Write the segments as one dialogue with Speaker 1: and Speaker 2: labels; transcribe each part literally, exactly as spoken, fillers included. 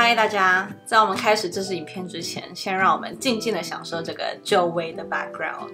Speaker 1: 嗨，大家！在我们开始这支影片之前，先让我们静静的享受这个久违的 background。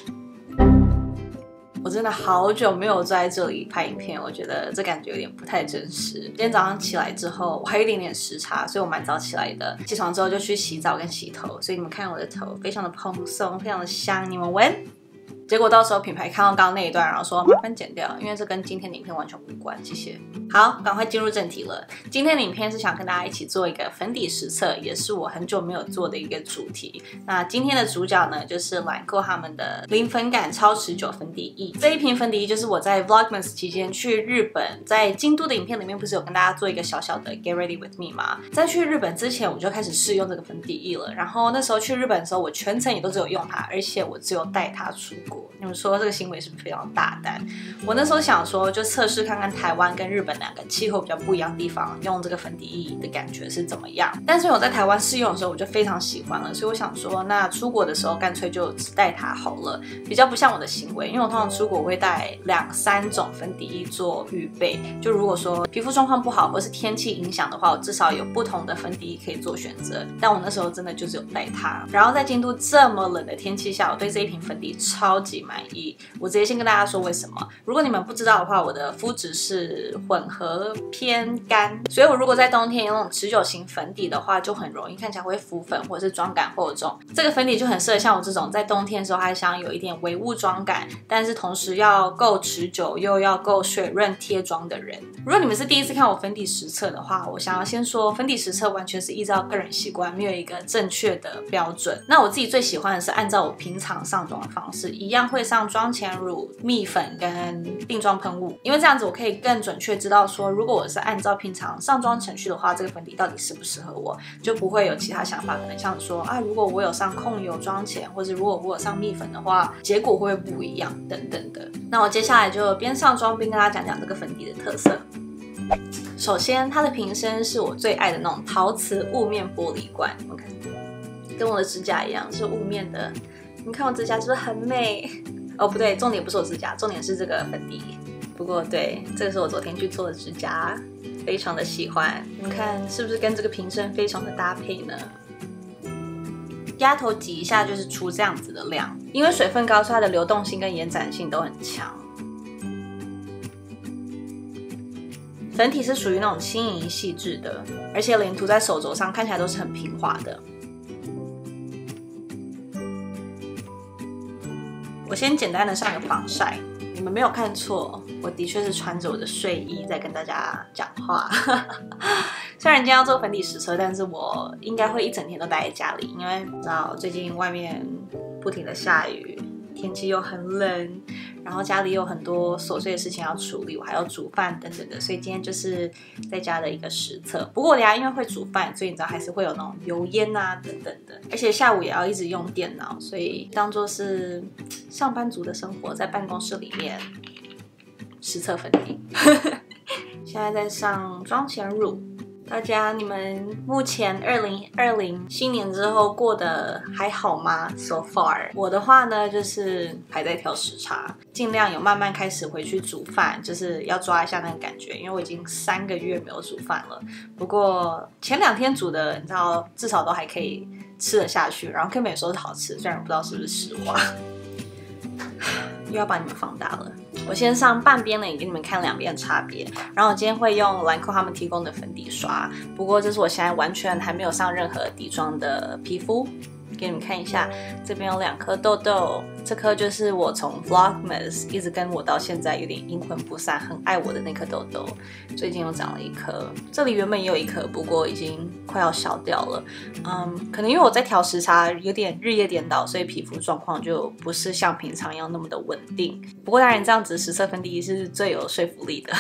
Speaker 1: 我真的好久没有坐在这里拍影片，我觉得这感觉有点不太真实。今天早上起来之后，我还有一点点时差，所以我蛮早起来的。起床之后就去洗澡跟洗头，所以你们看我的头非常的蓬松，非常的香，你们闻。结果到时候品牌看到刚刚那一段，然后说麻烦剪掉，因为这跟今天的影片完全无关，谢谢。好，赶快进入正题了。今天的影片是想跟大家一起做一个粉底实测，也是我很久没有做的一个主题。那今天的主角呢，就是兰蔻他们的零粉感超持久粉底液。这一瓶粉底液就是我在 Vlogmas 期间去日本，在京都的影片里面不是有跟大家做一个小小的 Get Ready With Me 吗？在去日本之前，我就开始试用这个粉底液了。然后那时候去日本的时候，我全程也都只有用它，而且我只有带它出国。你们说这个行为是不是非常大胆？我那时候想说，就测试看看台湾跟日本两个气候比较不一样的地方，用这个粉底液的感觉是怎么样。但是我在台湾试用的时候，我就非常喜欢了，所以我想说，那出国的时候干脆就只带它好了，比较不像我的行为，因为我通常出国我会带两三种粉底液做预备。就如果说皮肤状况不好，或是天气影响的话，我至少有不同的粉底液可以做选择。但我那时候真的就只有带它。然后在京都这么冷的天气下，我对这一瓶粉底超级满意。我直接先跟大家说为什么。如果你们不知道的话，我的肤质是混合偏干，所以我如果在冬天用那种持久型粉底的话，就很容易看起来会浮粉或者是妆感厚重。这个粉底就很适合像我这种在冬天的时候还想有一点微雾妆感，但是同时要够持久又要够水润贴妆的人。如果你们是第一次看我粉底实测的话，我想要先说，粉底实测完全是依照个人习惯，没有一个正确的标准。那我自己最喜欢的是按照我平常上妆的方式，一样会上妆前乳、蜜粉跟定妆喷雾，因为这样子我可以更准确知道说，如果我是按照平常上妆程序的话，这个粉底到底适不适合我，就不会有其他想法，可能像说啊，如果我有上控油妆前，或者如果我有上蜜粉的话，结果会不会不一样等等的。那我接下来就边上妆边跟大家讲讲这个粉底的特色。首先，它的瓶身是我最爱的那种陶瓷雾面玻璃罐，你们看，跟我的指甲一样是雾面的。你们看我指甲是不是很美？哦，不对，重点不是我指甲，重点是这个粉底。不过对，这个是我昨天去做的指甲，非常的喜欢。你们看是不是跟这个瓶身非常的搭配呢？压头挤一下就是出这样子的量，因为水分高，所以它的流动性跟延展性都很强。粉体是属于那种轻盈细致的，而且连涂在手肘上看起来都是很平滑的。我先简单的上个防晒，你们没有看错，我的确是穿着我的睡衣在跟大家讲话。虽然今天要做粉底实测，但是我应该会一整天都待在家里，因为你知道最近外面不停的下雨，天气又很冷，然后家里有很多琐碎的事情要处理，我还要煮饭等等的，所以今天就是在家的一个实测。不过我等一下因为会煮饭，所以你知道还是会有那种油烟啊等等的，而且下午也要一直用电脑，所以当作是上班族的生活，在办公室里面实测粉底。现在在上妆前乳。大家，你们目前二零二零新年之后过得还好吗 ？So far， 我的话呢，就是还在调时差，尽量有慢慢开始回去煮饭，就是要抓一下那个感觉，因为我已经三个月没有煮饭了。不过前两天煮的，你知道，至少都还可以吃得下去，然后根本有时候是好吃，虽然我不知道是不是实话。又要把你们放大了。我先上半边呢，给你们看两边的差别。然后我今天会用兰蔻他们提供的粉底刷，不过这是我现在完全还没有上任何底妆的皮肤。给你们看一下，这边有两颗痘痘，这颗就是我从 Vlogmas 一直跟我到现在有点阴魂不散，很爱我的那颗痘痘，最近又长了一颗，这里原本也有一颗，不过已经快要消掉了。嗯，可能因为我在调时差，有点日夜颠倒，所以皮肤状况就不是像平常一样那么的稳定。不过当然，这样子实测粉底是最有说服力的。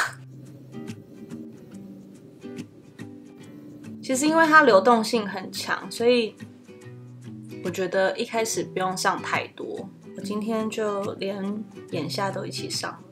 Speaker 1: 其实因为它流动性很强，所以我觉得一开始不用上太多，我今天就连眼下都一起上了。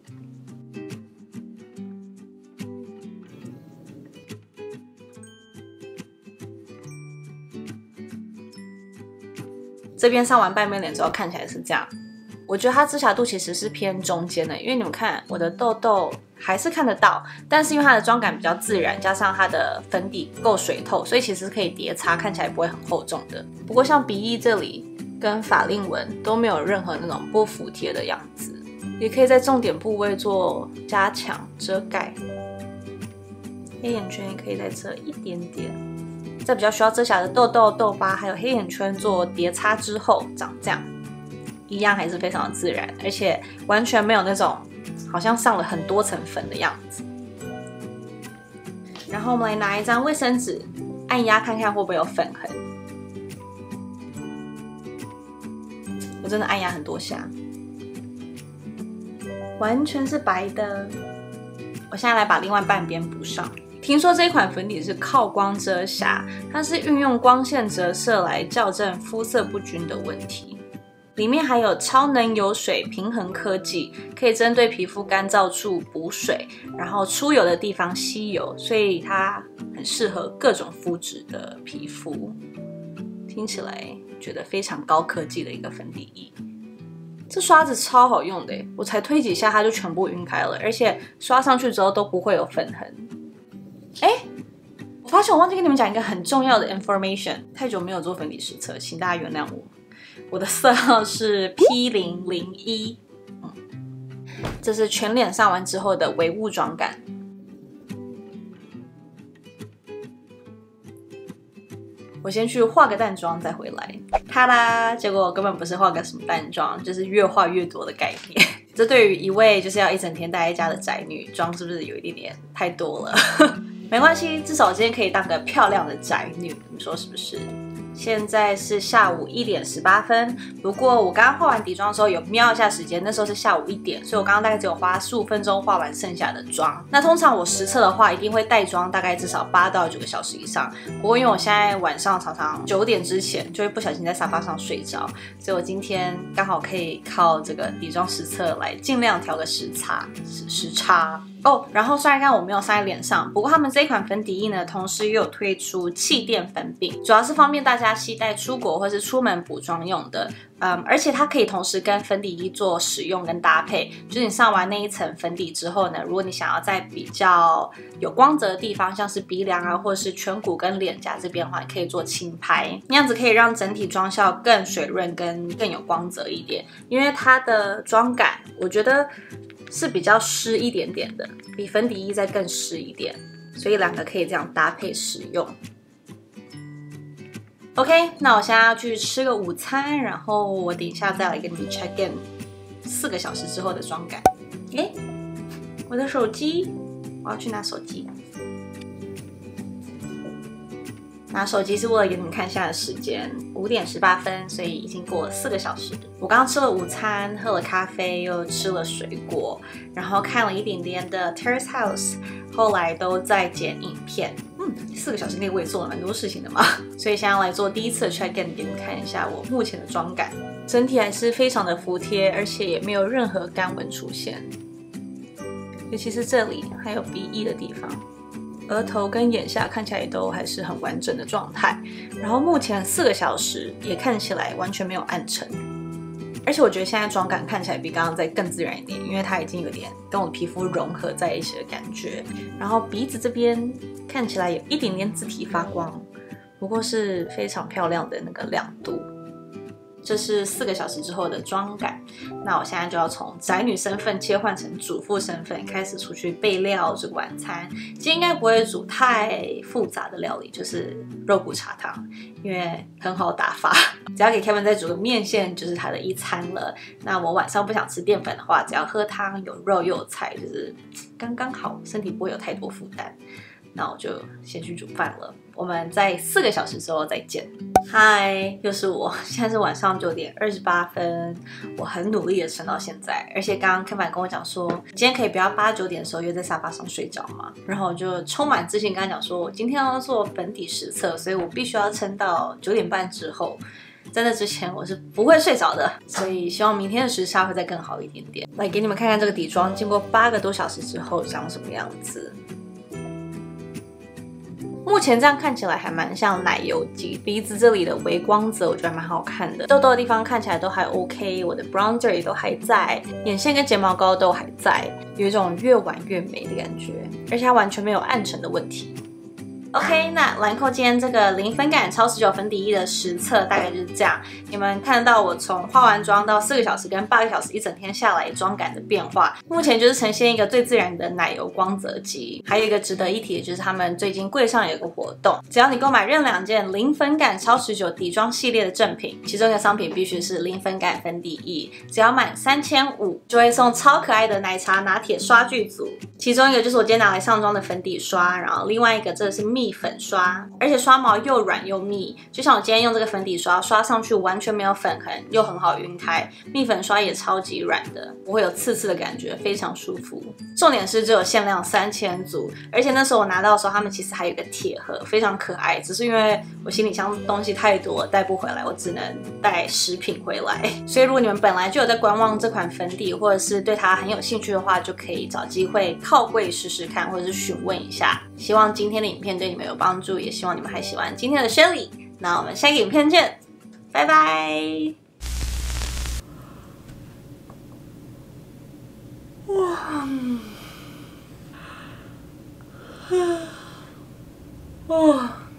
Speaker 1: 这边上完半边脸之后看起来是这样，我觉得它遮瑕度其实是偏中间的，因为你们看我的痘痘还是看得到，但是因为它的妆感比较自然，加上它的粉底够水透，所以其实可以叠擦，看起来不会很厚重的。不过像鼻翼这里跟法令纹都没有任何那种不服帖的样子，也可以在重点部位做加强遮盖。黑眼圈也可以在这一点点，在比较需要遮瑕的痘痘、痘疤还有黑眼圈做叠擦之后长这样，一样还是非常的自然，而且完全没有那种好像上了很多层粉的样子。然后我们来拿一张卫生纸按压看看会不会有粉痕。我真的按压很多下，完全是白的。我现在来把另外半边补上。听说这一款粉底是靠光遮瑕，它是运用光线折射来校正肤色不均的问题。里面还有超能油水平衡科技，可以针对皮肤干燥处补水，然后出油的地方吸油，所以它很适合各种肤质的皮肤。听起来觉得非常高科技的一个粉底液。这刷子超好用的，我才推几下它就全部晕开了，而且刷上去之后都不会有粉痕。哎，我发现我忘记跟你们讲一个很重要的 information， 太久没有做粉底实测，请大家原谅我。我的色号是 P 零零一， 嗯，这是全脸上完之后的微雾妆感。我先去化个淡妆再回来，啪啦！结果根本不是化个什么淡妆，就是越化越多的概念。这对于一位就是要一整天待在家的宅女，妆是不是有一点点太多了？没关系，至少我今天可以当个漂亮的宅女，你们说是不是？现在是下午一点十八分，不过我刚刚化完底妆的时候有瞄一下时间，那时候是下午一点，所以我刚刚大概只有花十五分钟化完剩下的妆。那通常我实测的话，一定会带妆大概至少八到九个小时以上。不过因为我现在晚上常常九点之前就会不小心在沙发上睡着，所以我今天刚好可以靠这个底妆实测来尽量调个时差时时差。哦，然后虽然刚刚我没有塞在脸上，不过他们这一款粉底液呢，同时又有推出气垫粉饼，主要是方便大家携带出国或是出门补妆用的。嗯，而且它可以同时跟粉底液做使用跟搭配，就是你上完那一层粉底之后呢，如果你想要在比较有光泽的地方，像是鼻梁啊，或者是颧骨跟脸颊这边的话，你可以做轻拍，那样子可以让整体妆效更水润跟更有光泽一点。因为它的妆感，我觉得是比较湿一点点的，比粉底液再更湿一点，所以两个可以这样搭配使用。OK， 那我现在要去吃个午餐，然后我等一下再来跟你们 check in 四个小时之后的妆感。哎，我的手机，我要去拿手机。拿手机是为了给你们看现在的时间，五点十八分，所以已经过了四个小时。我刚刚吃了午餐，喝了咖啡，又吃了水果，然后看了一点点的 Terrace House， 后来都在剪影片。嗯，四个小时内我也做了蛮多事情的嘛，所以现在要来做第一次的 check in， 给你们看一下我目前的妆感，整体还是非常的服帖，而且也没有任何干纹出现，尤其是这里还有鼻翼的地方。额头跟眼下看起来都还是很完整的状态，然后目前四个小时也看起来完全没有暗沉，而且我觉得现在妆感看起来比刚刚再更自然一点，因为它已经有点跟我的皮肤融合在一起的感觉。然后鼻子这边看起来有一点点自体发光，不过是非常漂亮的那个亮度。这是四个小时之后的妆感，那我现在就要从宅女身份切换成主妇身份，开始出去备料这个晚餐。今天应该不会煮太复杂的料理，就是肉骨茶汤，因为很好打发，只要给 Kevin 再煮个面线，就是他的一餐了。那我晚上不想吃淀粉的话，只要喝汤，有肉又有菜，就是刚刚好，身体不会有太多负担。那我就先去煮饭了，我们在四个小时之后再见。嗨，又是我，现在是晚上九点二十八分，我很努力的撑到现在，而且刚刚 Kevin 跟我讲说，今天可以不要八九点的时候约在沙发上睡着嘛，然后我就充满自信跟他讲说，我今天要做粉底实测，所以我必须要撑到九点半之后。在那之前我是不会睡着的，所以希望明天的时差会再更好一点点。来给你们看看这个底妆经过八个多小时之后长什么样子。目目前这样看起来还蛮像奶油肌，鼻子这里的微光泽我觉得还蛮好看的，痘痘的地方看起来都还 OK， 我的 bronzer 也都还在，眼线跟睫毛膏都还在，有一种越晚越美的感觉，而且它完全没有暗沉的问题。OK， 那兰蔻今天这个零分感超十九粉底液的实测大概就是这样。你们看到我从化完妆到四个小时跟八个小时一整天下来妆感的变化，目前就是呈现一个最自然的奶油光泽肌。还有一个值得一提的就是他们最近柜上有一个活动，只要你购买任两件零分感超十九底妆系列的正品，其中一个商品必须是零分感粉底液，只要满三千五就会送超可爱的奶茶拿铁刷具组，其中一个就是我今天拿来上妆的粉底刷，然后另外一个这个是蜜粉刷，而且刷毛又软又密，就像我今天用这个粉底刷刷上去完全没有粉痕，又很好晕开，蜜粉刷也超级软的，不会有刺刺的感觉，非常舒服。重点是只有限量三千组，而且那时候我拿到的时候他们其实还有一个铁盒，非常可爱，只是因为我行李箱东西太多带不回来，我只能带食品回来。所以如果你们本来就有在观望这款粉底，或者是对它很有兴趣的话，就可以找机会靠柜试试看，或者是询问一下。希望今天的影片对你们有帮助，也希望你们还喜欢今天的Shelly。那我们下个影片见，拜拜。哇，哇。